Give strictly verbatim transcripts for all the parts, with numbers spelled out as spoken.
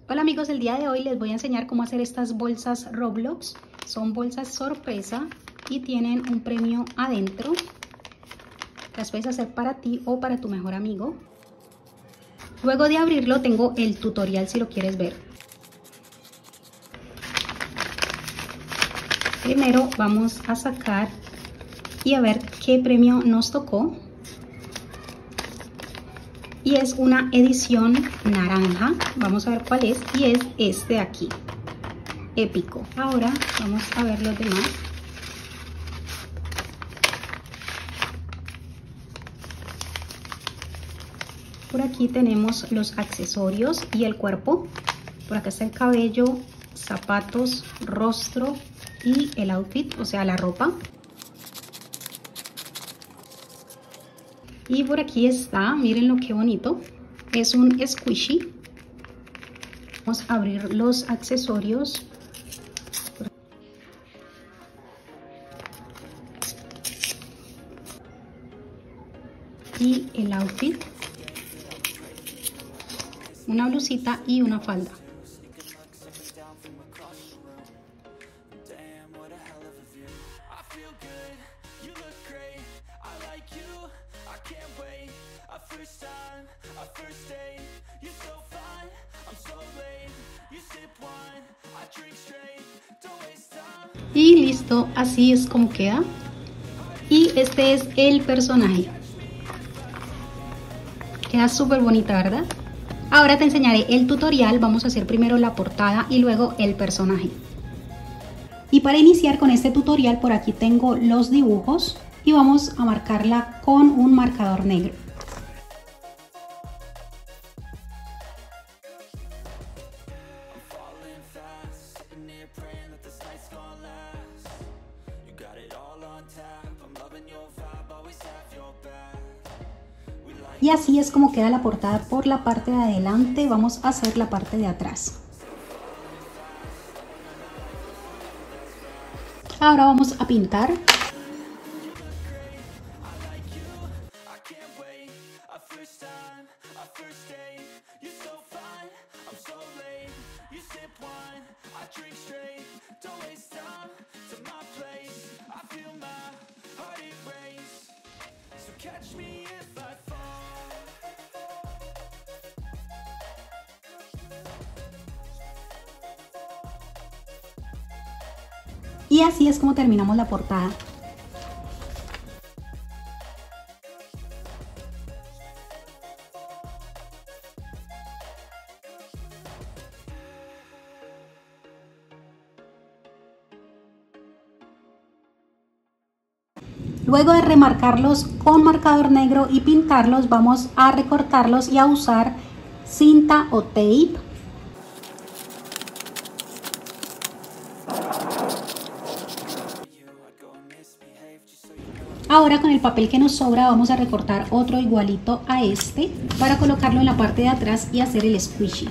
Hola amigos, el día de hoy les voy a enseñar cómo hacer estas bolsas Roblox. Son bolsas sorpresa y tienen un premio adentro. Las puedes hacer para ti o para tu mejor amigo. Luego de abrirlo tengo el tutorial si lo quieres ver. Primero vamos a sacar y a ver qué premio nos tocó. Y es una edición naranja. Vamos a ver cuál es. Y es este de aquí. Épico. Ahora vamos a ver los demás. Por aquí tenemos los accesorios y el cuerpo. Por acá está el cabello, zapatos, rostro y el outfit, o sea, la ropa. Y por aquí está, miren lo que bonito. Es un squishy. Vamos a abrir los accesorios. Y el outfit. Una blusita y una falda. Y listo, así es como queda. Y este es el personaje. Queda súper bonita, ¿verdad? Ahora te enseñaré el tutorial. Vamos a hacer primero la portada y luego el personaje. Y para iniciar con este tutorial, por aquí tengo los dibujos y vamos a marcarla con un marcador negro. Y así es como queda la portada por la parte de adelante. Vamos a hacer la parte de atrás. Ahora vamos a pintar. Y así es como terminamos la portada. Luego de remarcarlos con marcador negro y pintarlos, vamos a recortarlos y a usar cinta o tape. Ahora con el papel que nos sobra vamos a recortar otro igualito a este para colocarlo en la parte de atrás y hacer el squishy.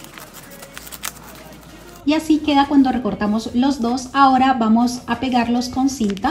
Y así queda cuando recortamos los dos. Ahora vamos a pegarlos con cinta.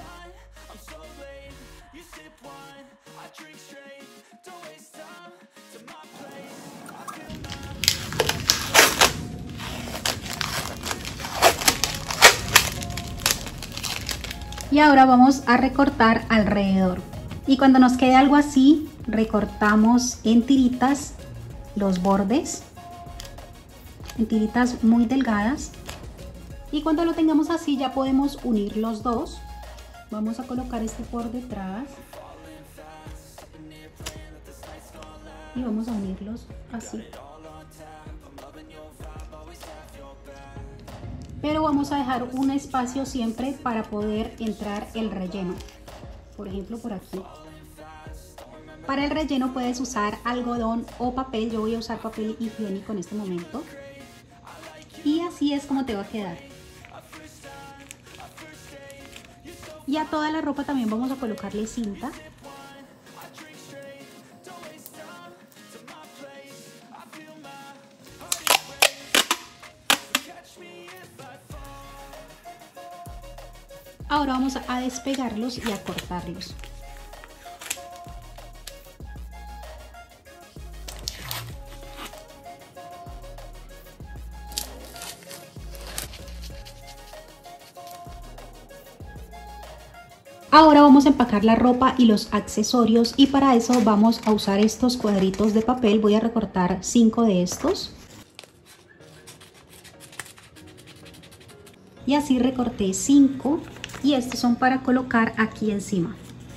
Y ahora vamos a recortar alrededor. Y cuando nos quede algo así, recortamos en tiritas los bordes. En tiritas muy delgadas. Y cuando lo tengamos así ya podemos unir los dos. Vamos a colocar este por detrás. Y vamos a unirlos así. Pero vamos a dejar un espacio siempre para poder entrar el relleno. Por ejemplo, por aquí. Para el relleno puedes usar algodón o papel. Yo voy a usar papel higiénico en este momento. Y así es como te va a quedar. Y a toda la ropa también vamos a colocarle cinta. Ahora vamos a despegarlos y a cortarlos. Ahora vamos a empacar la ropa y los accesorios y para eso vamos a usar estos cuadritos de papel. Voy a recortar cinco de estos. Y así recorté cinco y estos son para colocar aquí encima.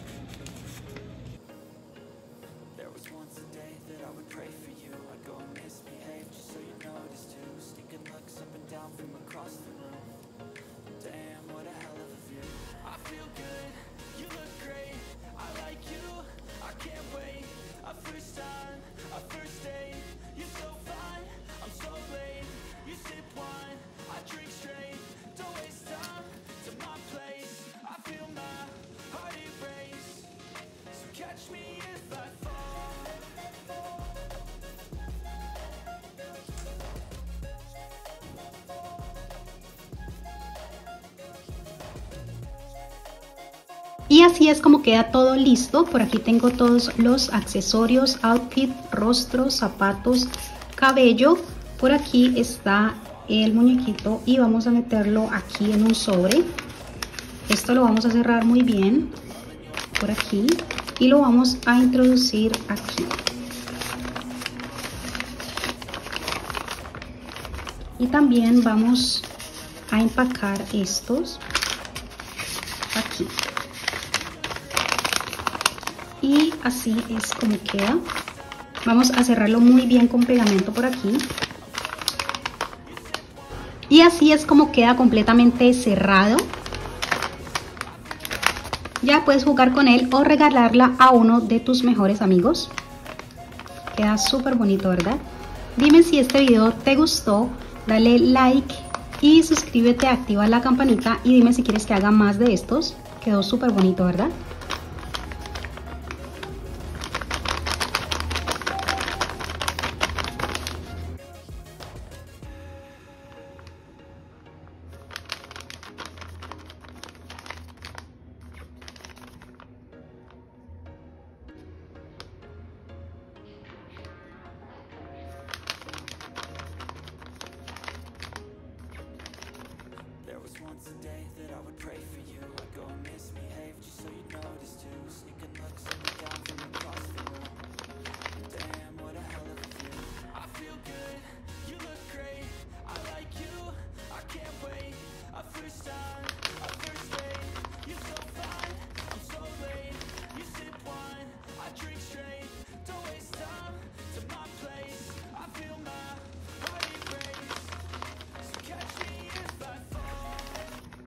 Y así es como queda todo listo. Por aquí tengo todos los accesorios, outfit, rostro, zapatos, cabello. Por aquí está el muñequito y vamos a meterlo aquí en un sobre. Esto lo vamos a cerrar muy bien por aquí y lo vamos a introducir aquí. Y también vamos a empacar estos aquí. Y así es como queda. Vamos a cerrarlo muy bien con pegamento por aquí. Y así es como queda completamente cerrado. Ya puedes jugar con él o regalarla a uno de tus mejores amigos. Queda súper bonito, ¿verdad? Dime si este video te gustó, dale like y suscríbete, activa la campanita y dime si quieres que haga más de estos. Quedó súper bonito, ¿verdad? Once a day that I would pray for you, I'd go and misbehave just so you notice too. Sneaking looks up and down from the